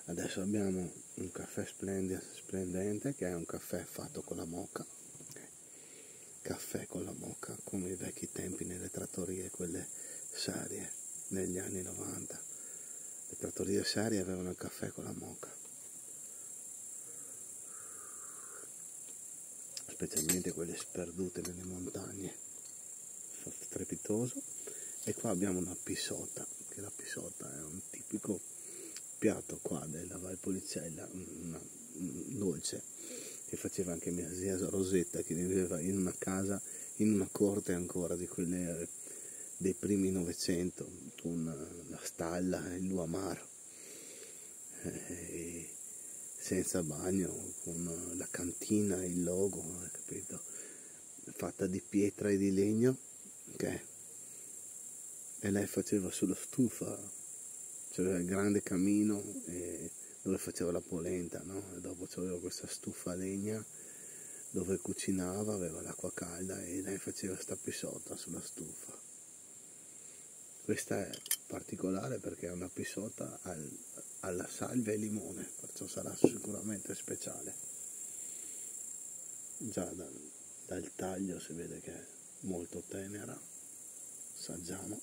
Adesso abbiamo un caffè splendente, che è un caffè fatto con la moka. Caffè con la moka, come i vecchi tempi nelle trattorie, quelle serie, negli anni 90. Le trattorie serie avevano il caffè con la moka, specialmente quelle sperdute nelle montagne, strepitoso. E qua abbiamo una pisota, che la pisota è un tipico piatto qua della Valpolicella, un dolce che faceva anche mia zia Rosetta, che viveva in una casa, in una corte ancora di quelle dei primi Novecento, con la stalla e il luamar, senza bagno, con la cantina e il logo, capito? Fatta di pietra e di legno, ok? E lei faceva sulla stufa, c'era il grande camino dove faceva la polenta, no? E dopo c'aveva questa stufa a legna dove cucinava, aveva l'acqua calda e lei faceva sta pisota sulla stufa. Questa è particolare perché è una pisota alla salvia e limone, perciò sarà sicuramente speciale. Già dal taglio si vede che è molto tenera. Assaggiamo.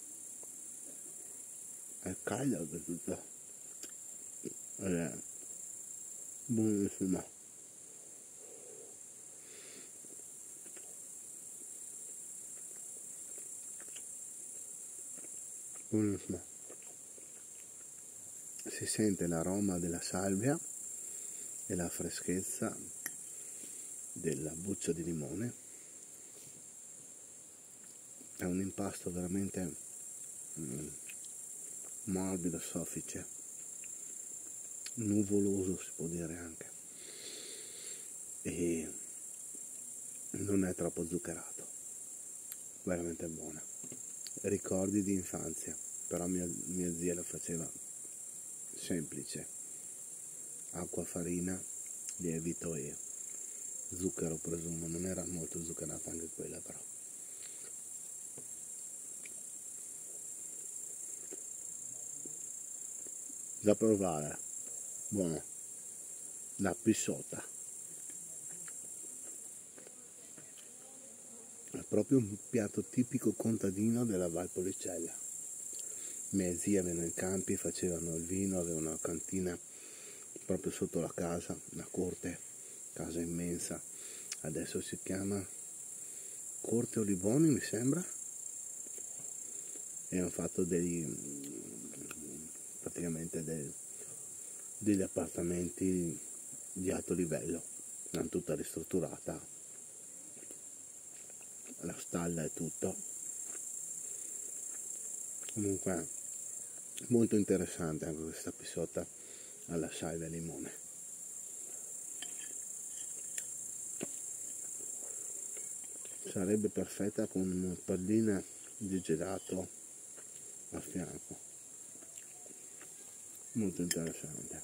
È calda tutto. È buonissima. Buonissima. Si sente l'aroma della salvia e la freschezza della buccia di limone. È un impasto veramente morbido, soffice, nuvoloso si può dire anche, e non è troppo zuccherato, veramente buona. Ricordi di infanzia, però mia zia la faceva semplice: acqua, farina, lievito e zucchero, presumo. Non era molto zuccherata anche quella, però. Da provare, buono. La pisota è proprio un piatto tipico contadino della Valpolicella. Mia zia avevano i campi, facevano il vino, avevano una cantina proprio sotto la casa, una corte, casa immensa. Adesso si chiama Corte Olivoni, mi sembra, e hanno fatto praticamente degli appartamenti di alto livello, l'hanno tutta ristrutturata, la stalla e tutto. Comunque molto interessante anche questa pisota alla salvia e limone. Sarebbe perfetta con una pallina di gelato a fianco, molto interessante.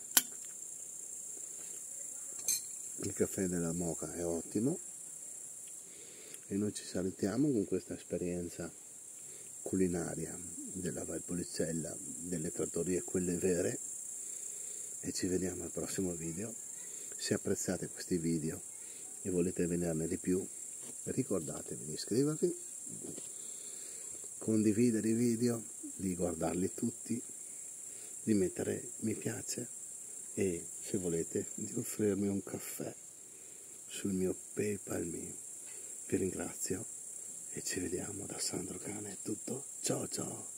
Il caffè della moka è ottimo e noi ci salutiamo con questa esperienza culinaria della Valpolicella, delle trattorie quelle vere, e ci vediamo al prossimo video. Se apprezzate questi video e volete vederne di più, ricordatevi di iscrivervi, condividere i video, di guardarli tutti, di mettere mi piace e, se volete, di offrirmi un caffè sul mio PayPal. Vi ringrazio e ci vediamo. Da Sandro Cane è tutto. Ciao ciao.